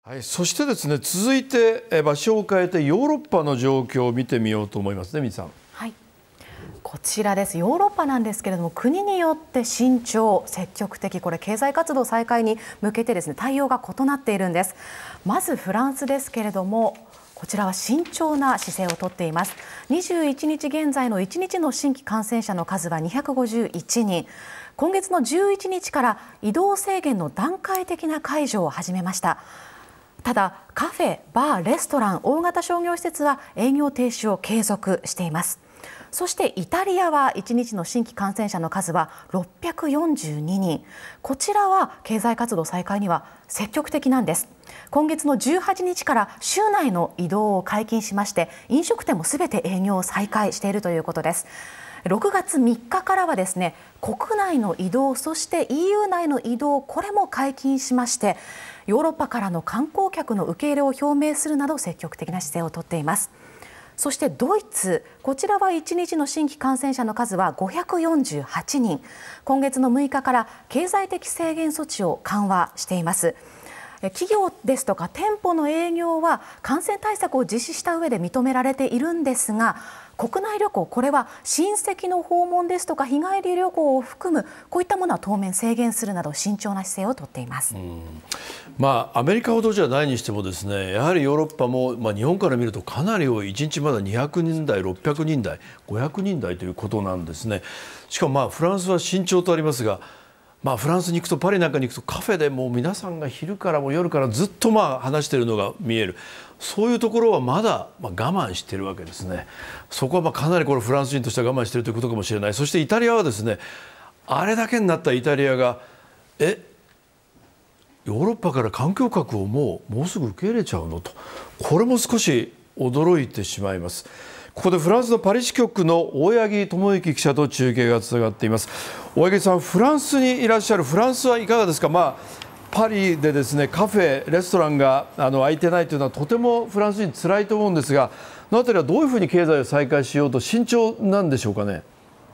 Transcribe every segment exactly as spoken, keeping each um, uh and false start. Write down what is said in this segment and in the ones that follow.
はい、そしてですね、続いてえ場所を変えてヨーロッパの状況を見てみようと思いますね、みさん。 はい、こちらです。ヨーロッパなんですけれども、国によって慎重、積極的、これ経済活動再開に向けてですね、対応が異なっているんです。まずフランスですけれども、こちらは慎重な姿勢をとっています。にじゅういちにち現在のいちにちの新規感染者の数はにひゃくごじゅういちにん。今月のじゅういちにちから移動制限の段階的な解除を始めました。ただカフェ、バー、レストラン、大型商業施設は営業停止を継続しています。そしてイタリアはいちにちの新規感染者の数はろっぴゃくよんじゅうににん。こちらは経済活動再開には積極的なんです。今月のじゅうはちにちから州内の移動を解禁しまして、飲食店もすべて営業を再開しているということです。ろくがつみっかからはですね、国内の移動、そして イーユー 内の移動、これも解禁しまして、ヨーロッパからの観光客の受け入れを表明するなど積極的な姿勢をとっています。そしてドイツ、こちらはいちにちの新規感染者の数はごひゃくよんじゅうはちにん。今月のむいかから経済的制限措置を緩和しています。企業ですとか店舗の営業は感染対策を実施した上で認められているんですが、国内旅行、これは親戚の訪問ですとか日帰り旅行を含むこういったものは当面制限するなど慎重な姿勢をとっています。うん、 まあアメリカほどじゃないにしてもですね、やはりヨーロッパも、まあ、日本から見るとかなり多い、いちにちまだにひゃくにんだい、ろっぴゃくにんだい、ごひゃくにんだいということなんですね。しかもまあフランスは慎重とありますが、まあ、フランスに行くと、パリなんかに行くとカフェでもう皆さんが昼からも夜からずっとまあ話しているのが見える、そういうところはまだまあ我慢しているわけですね。そこはまあかなりこれフランス人としては我慢しているということかもしれない。そしてイタリアはですね、あれだけになったイタリアがえヨーロッパから観光客をもうもうすぐ受け入れちゃうのと、これも少し驚いてしまいます。ここでフランスのパリ支局の大八木智之記者と中継がつながっています。大八木さん、フランスにいらっしゃる。フランスはいかがですか。まあ、パリでですね、カフェ、レストランがあの開いてないというのはとてもフランス人辛いと思うんですが、このあたりはどういうふうに経済を再開しようと慎重なんでしょうかね。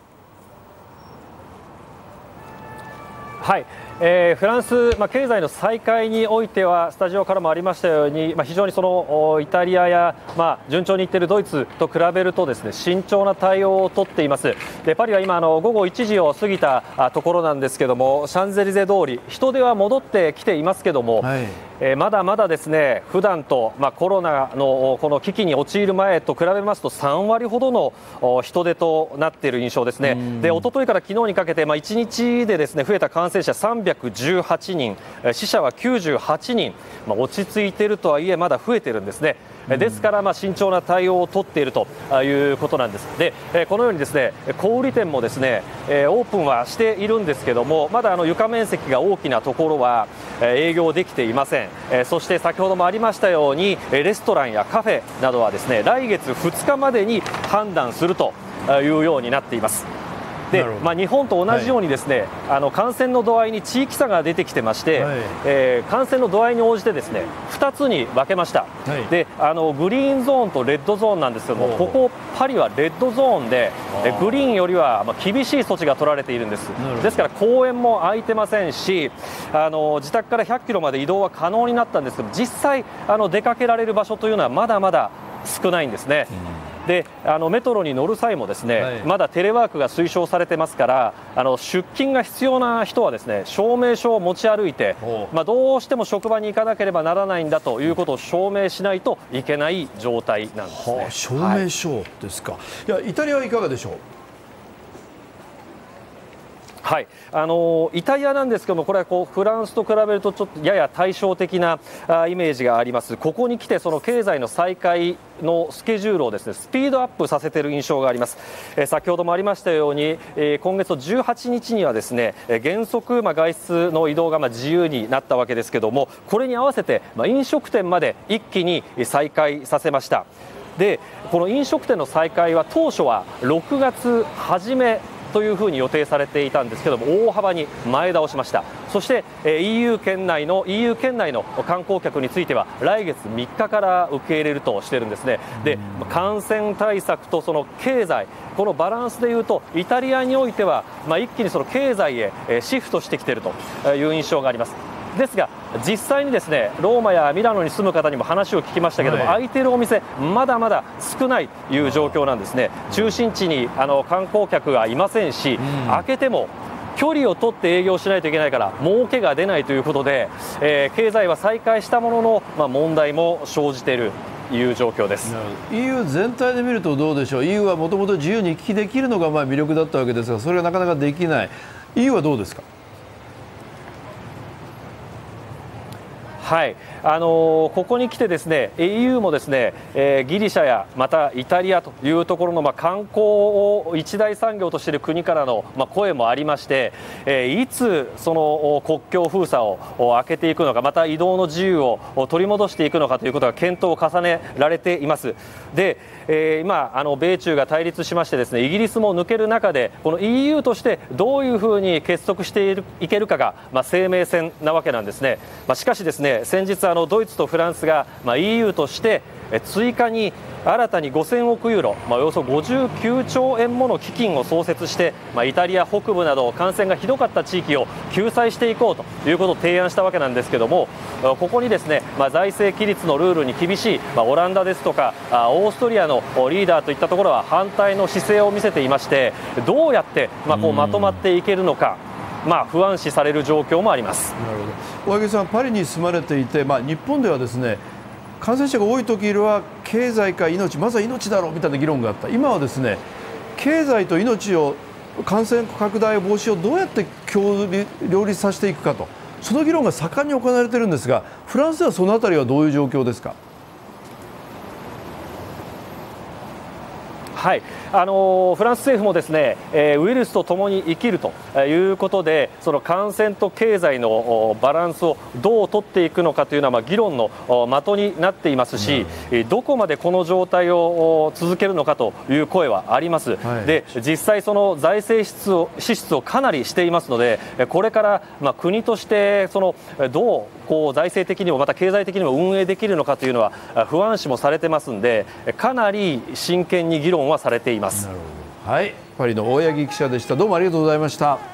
はい、えー、フランス、まあ、経済の再開においてはスタジオからもありましたように、まあ、非常にそのイタリアや、まあ、順調にいっているドイツと比べるとですね、慎重な対応を取っています。でパリは今あのごごいちじを過ぎたところなんですけども、シャンゼリゼ通り人出は戻ってきていますけども、はい、えー、まだまだですね、普段と、まあ、コロナのこの危機に陥る前と比べますとさんわりほどの人出となっている印象ですね。で一昨日から昨日にかけて、まあ、いちにちでですね増えた感染者さんびゃくじゅうはちにん、死者はきゅうじゅうはちにん、まあ、落ち着いているとはいえまだ増えているんですね。ですからまあ慎重な対応を取っているということなんです。でこのようにですね、小売店もですねオープンはしているんですけども、まだあの床面積が大きなところは営業できていません。そして先ほどもありましたようにレストランやカフェなどはですね来月ふつかまでに判断するというようになっています。でまあ、日本と同じようにですね、はい、あの感染の度合いに地域差が出てきてまして、はい、えー、感染の度合いに応じてですねふたつに分けました。はい、であのグリーンゾーンとレッドゾーンなんですけども、ここパリはレッドゾーンでグリーンよりはまあ厳しい措置が取られているんです。ですから公園も空いてませんし、あの自宅からひゃっキロまで移動は可能になったんですけど、実際あの出かけられる場所というのはまだまだ少ないんですね。うん、であのメトロに乗る際もですね、はい、まだテレワークが推奨されてますから、あの出勤が必要な人はですね証明書を持ち歩いて、まあ、どうしても職場に行かなければならないんだということを証明しないといけない状態なんですね。はあ、 証明書ですか。はい、いやイタリアはいかがでしょう。 はい、あのイタリアなんですけども、これはこうフランスと比べるとちょっとやや対照的なあイメージがあります。ここに来てその経済の再開のスケジュールをですねスピードアップさせている印象があります。えー、先ほどもありましたように、えー、今月のじゅうはちにちにはですね原則、まあ、外出の移動がまあ自由になったわけですけども、これに合わせて、まあ、飲食店まで一気に再開させました。でこの飲食店の再開は当初はろくがつ初めというふうに予定されていたんですけども、大幅に前倒しました。そして イーユー 圏内の イーユー 圏内の観光客については来月みっかから受け入れるとしているんですね。で感染対策とその経済、このバランスでいうとイタリアにおいては、まあ、一気にその経済へシフトしてきているという印象があります。 ですが実際にですねローマやミラノに住む方にも話を聞きましたけども、はい、空いているお店まだまだ少ないという状況なんですね。中心地にあの観光客がいませんし、うん、開けても距離を取って営業しないといけないから儲けが出ないということで、えー、経済は再開したものの、まあ、問題も生じているという状況です。 イーユー 全体で見るとどうでしょう。 イーユー はもともと自由に行き来できるのがまあ魅力だったわけですが、それがなかなかできない。 イーユー はどうですか。 はい、あのー、ここに来てですね イーユー もですね、えー、ギリシャやまたイタリアというところの、まあ、観光を一大産業としている国からの、まあ、声もありまして、えー、いつその国境封鎖を開けていくのか、また移動の自由を取り戻していくのかということが検討を重ねられています。で、えー、今あの米中が対立しましてですねイギリスも抜ける中でこの イーユー としてどういうふうに結束しているいけるかが、まあ、生命線なわけなんですね。まあ、しかしですね先日あのドイツとフランスが、まあ、イーユー として追加に新たにごせんおくユーロ、まあ、およそごじゅうきゅうちょうえんもの基金を創設して、まあ、イタリア北部など感染がひどかった地域を救済していこうということを提案したわけなんですけども、ここにですね、まあ、財政規律のルールに厳しい、まあ、オランダですとかオーストリアのリーダーといったところは反対の姿勢を見せていまして、どうやって、まあ、こうまとまっていけるのか、まあ、不安視される状況もあります。 なるほど。大竹さん、パリに住まれていて、まあ、日本ではですね感染者が多い時は経済か命、まずは命だろうみたいな議論があった。今はですね経済と命を、感染拡大防止をどうやって両立させていくかと、その議論が盛んに行われているんですが、フランスではそのあたりはどういう状況ですか。 はい、あのフランス政府もですね、えー、ウイルスとともに生きるということで、その感染と経済のバランスをどう取っていくのかというのは、まあ、議論の的になっていますし、うん、どこまでこの状態を続けるのかという声はあります。はい、で実際、その財政支出を支出をかなりしていますので、これから、まあ、国としてそのどうこう財政的にもまた経済的にも運営できるのかというのは不安視もされてますんで、かなり真剣に議論はされています。 なるほど。はい、パリの大八木記者でした。どうもありがとうございました。